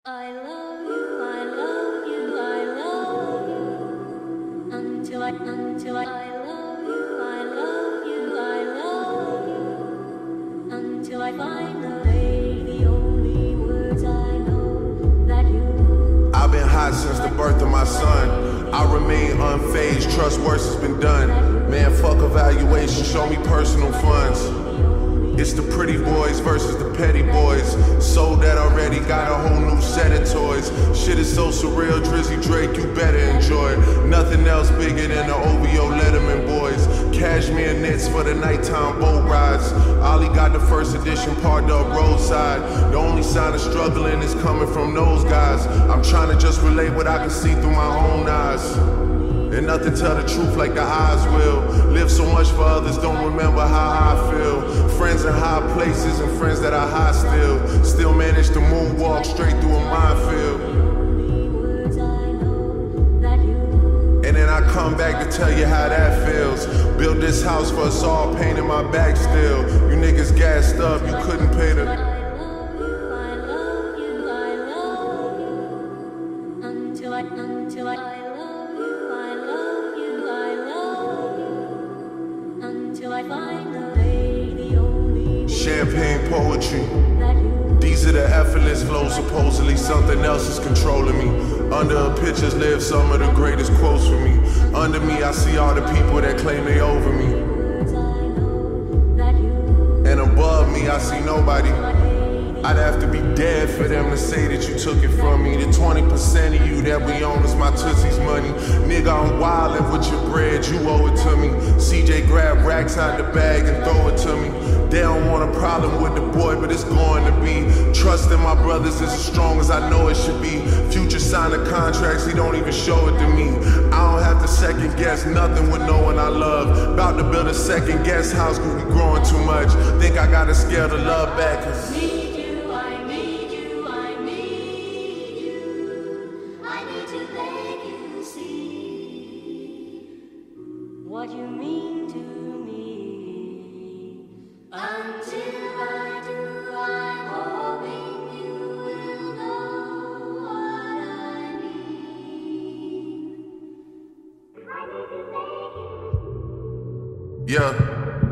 I love you, I love you, I love you. Until I love you, I love you, I love you. Until I find the only words I know that you. I've been hot since the birth of my son. I remain unfazed, trust worse has been done. Man, fuck evaluation, show me personal funds. It's the pretty boys versus the petty boys. Sold that already, got a whole new set of toys. Shit is so surreal, Drizzy Drake, you better enjoy it. Nothing else bigger than the OVO Letterman boys. Cashmere knits for the nighttime boat rides. Ollie got the first edition parked up roadside. The only sign of struggling is coming from those guys. I'm trying to just relate what I can see through my own eyes. And nothing tell the truth like the eyes will. Live so much for others, don't remember how I feel. Friends in high places and friends that are high still. Still manage to moonwalk straight through a minefield. And then I come back to tell you how that feels. Build this house for us all, painting my back still. You niggas gassed up, you couldn't pay the... Until I find the only champagne poetry. These are the effortless flows, supposedly something else is controlling me. Under a pictures live some of the greatest quotes for me. Under me I see all the people that claim they over me. And above me I see nobody. I'd have to be dead for them to say that you took it from me. The 20% of you that we own is my Tootsie's money. Nigga, I'm wildin' with your bread, you owe it to me. CJ grab racks out the bag and throw it to me. They don't want a problem with the boy, but it's going to be. Trust in my brothers is as strong as I know it should be. Future sign the contracts, he don't even show it to me. I don't have to second guess nothing with no one I love. About to build a second guest house, cause we growing too much. Think I gotta scale the love back, cause what you mean to me. Until I do, I'm hoping you will know what I need. yeah.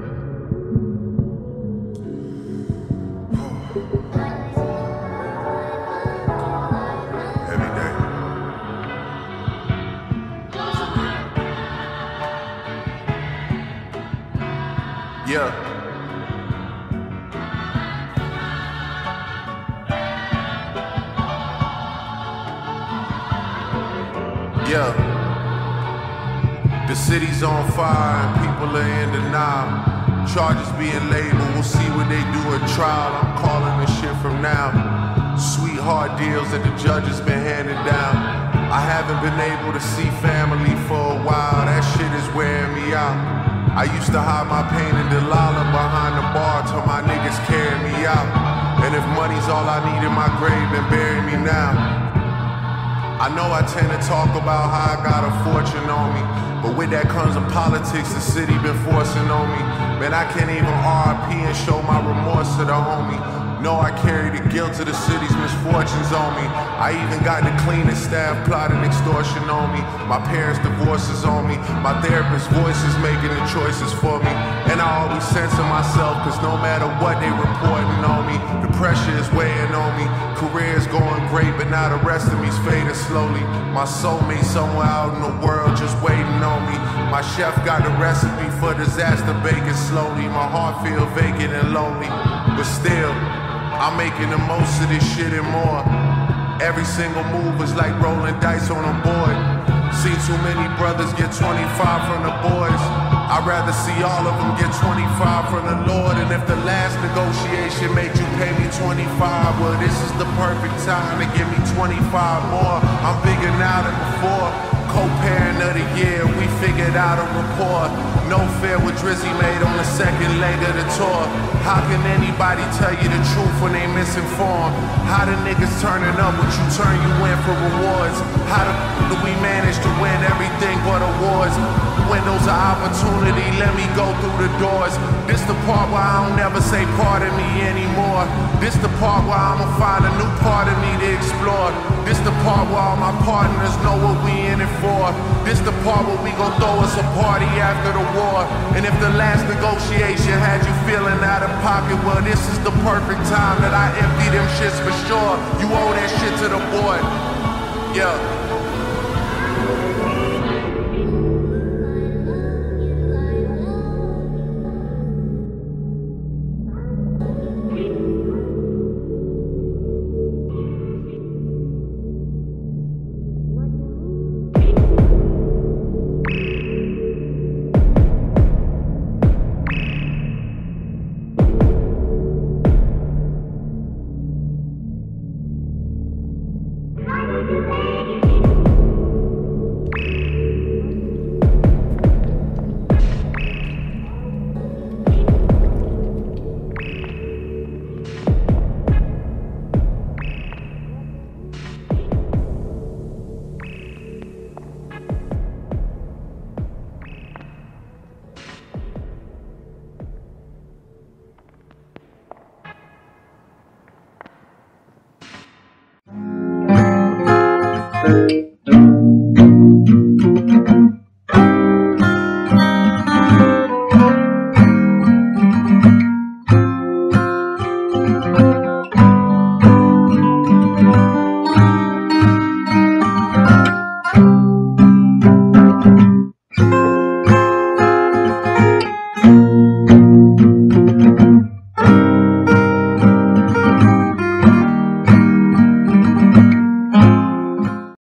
Yeah. Yeah. The city's on fire and people are in denial. Charges being labeled, we'll see what they do at trial. I'm calling this shit from now. Sweetheart deals that the judges been handed down. I haven't been able to see family for a while. That shit is wearing me out. I used to hide my pain in Delilah behind the bar till my niggas carry me out. And if money's all I need in my grave, then bury me now. I know I tend to talk about how I got a fortune on me, but with that comes the politics the city been forcing on me. Man, I can't even RIP and show my remorse to the homie. No, I carry the guilt of the city's misfortunes on me. I even got the cleanest staff plotting extortion on me. My parents' divorces on me. My therapist's voice is making the choices for me. And I always censor myself, cause no matter what they reporting on me, the pressure is weighing on me. Career's going great, but now the rest of me's fading slowly. My soulmate somewhere out in the world just waiting on me. My chef got the recipe for disaster baking slowly. My heart feel vacant and lonely, but still I'm making the most of this shit and more. Every single move is like rolling dice on a board. Seen too many brothers get 25 from the boys. I'd rather see all of them get 25 from the Lord. And if the last negotiation made you pay me 25, well, this is the perfect time to give me 25 more. I'm bigger now than before. Co-parent of the year, we figured out a rapport. No fair what Drizzy made on the second leg of the tour. How can anybody tell you the truth when they misinformed? How the niggas turning up what you turn you in for rewards? How the do we manage to win everything but awards? Windows of opportunity, let me go through the doors. This the part where I don't never say pardon me anymore. This the part where I'ma find a new part of me to explore. partners know what we in it for. This the part where we gon' throw us a party after the war. And if the last negotiation had you feeling out of pocket, well, this is the perfect time that I empty them shits for sure. You owe that shit to the boy. Yeah.